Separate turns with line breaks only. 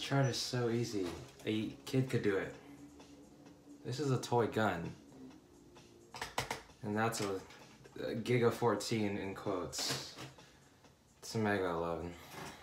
chart is so easy. A kid could do it. This is a toy gun. And that's a GIGA 14 in quotes. It's a Mega 11.